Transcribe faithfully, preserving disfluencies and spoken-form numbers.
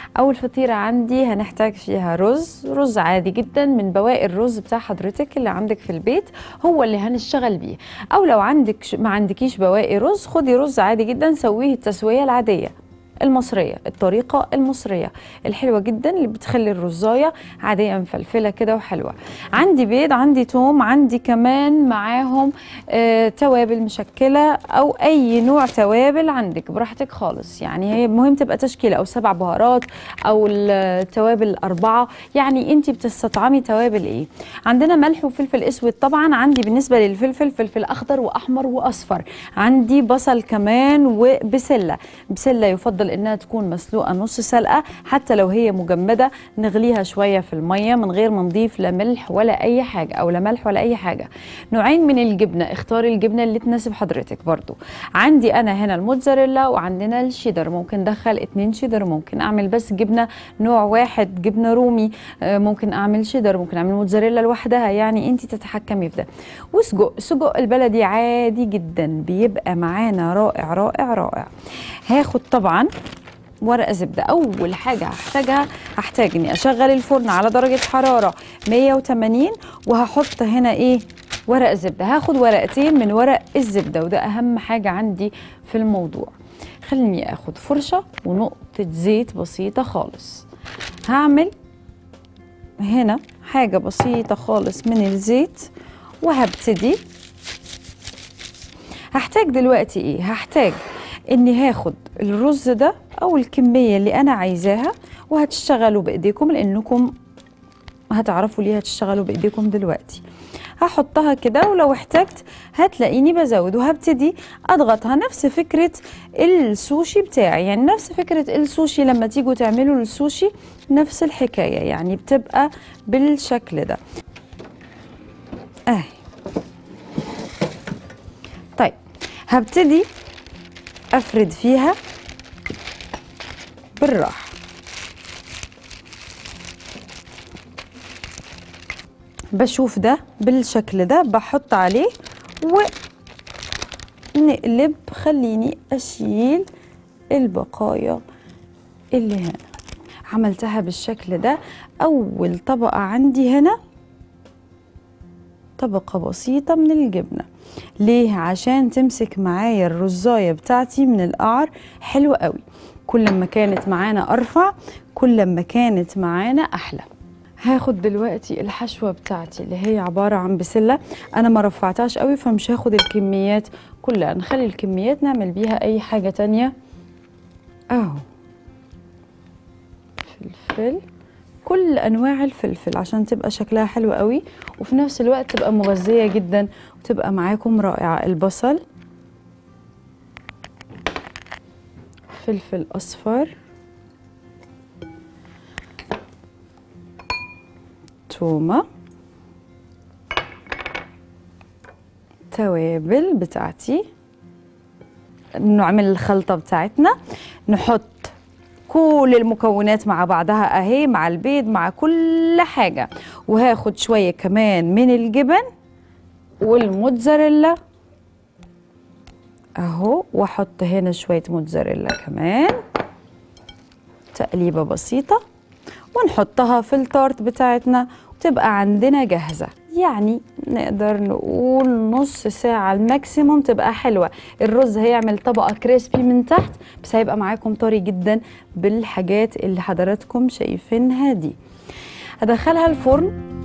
اول فطيره عندي هنحتاج فيها رز رز عادي جدا من بواقي الرز بتاع حضرتك اللي عندك في البيت، هو اللي هنشتغل بيه. او لو عندك ما عندكيش بواقي رز، خدي رز عادي جدا سويه التسويه العاديه المصرية، الطريقة المصرية الحلوة جدا اللي بتخلي الرزاية عادية مفلفلة كده وحلوة. عندي بيض، عندي توم، عندي كمان معاهم آه توابل مشكلة أو أي نوع توابل عندك براحتك خالص، يعني هي مهم تبقى تشكيلة أو سبع بهارات أو التوابل أربعة، يعني أنت بتستطعمي توابل إيه. عندنا ملح وفلفل أسود طبعا، عندي بالنسبة للفلفل فلفل أخضر وأحمر وأصفر، عندي بصل كمان وبسلة. بسلة يفضل انها تكون مسلوقه نص سلقه، حتى لو هي مجمده نغليها شويه في الميه من غير ما نضيف لا ملح ولا اي حاجه او لا ملح ولا اي حاجه. نوعين من الجبنه، اختاري الجبنه اللي تناسب حضرتك برضو. عندي انا هنا الموتزاريلا وعندنا الشيدر، ممكن ندخل اتنين شيدر، ممكن اعمل بس جبنه نوع واحد جبنه رومي، ممكن اعمل شيدر، ممكن اعمل موتزاريلا لوحدها، يعني انت تتحكمي في ده. وسجق، سجق البلدي عادي جدا بيبقى معانا رائع رائع رائع. هاخد طبعا ورقه زبده. اول حاجه هحتاجها هحتاج اني اشغل الفرن على درجه حراره مية وتمانين، وهحط هنا ايه ورق زبده. هاخد ورقتين من ورق الزبده وده اهم حاجه عندي في الموضوع. خليني اخد فرشه ونقطه زيت بسيطه خالص. هعمل هنا حاجه بسيطه خالص من الزيت وهبتدي. هحتاج دلوقتي ايه؟ هحتاج اني هاخد الرز ده او الكميه اللي انا عايزاها، وهتشتغلوا بايديكم لانكم هتعرفوا ليه هتشتغلوا بايديكم دلوقتي. هحطها كده ولو احتجت هتلاقيني بزود، وهبتدي اضغطها. نفس فكره السوشي بتاعي، يعني نفس فكره السوشي لما تيجوا تعملوا السوشي نفس الحكايه، يعني بتبقى بالشكل ده اهي. طيب هبتدي افرد فيها بالراحه. بشوف ده بالشكل ده بحط عليه ونقلب. خليني اشيل البقايا اللي هنا. عملتها بالشكل ده. اول طبقه عندي هنا طبقه بسيطه من الجبنه. ليه؟ عشان تمسك معايا الرزايه بتاعتي من القعر حلو قوي. كل ما كانت معانا ارفع كل ما كانت معانا احلى. هاخد دلوقتي الحشوه بتاعتي اللي هي عباره عن بسله. انا ما رفعتهاش قوي فمش هاخد الكميات كلها، نخلي الكميات نعمل بيها اي حاجه تانية. اهو فلفل، كل انواع الفلفل عشان تبقى شكلها حلو قوي وفي نفس الوقت تبقى مغذيه جدا وتبقى معاكم رائعه. البصل، فلفل اصفر، تومه، توابل بتاعتي. نعمل الخلطه بتاعتنا، نحط كل المكونات مع بعضها اهي، مع البيض مع كل حاجه. وهاخد شويه كمان من الجبن والموتزاريلا اهو، واحط هنا شويه موتزاريلا كمان، تقليبه بسيطه ونحطها في التارت بتاعتنا وتبقى عندنا جاهزه. يعني نقدر نقول نص ساعة الماكسيموم تبقى حلوة. الرز هيعمل طبقة كريسبي من تحت بس هيبقى معاكم طري جدا بالحاجات اللي حضراتكم شايفينها دي. هدخلها الفرن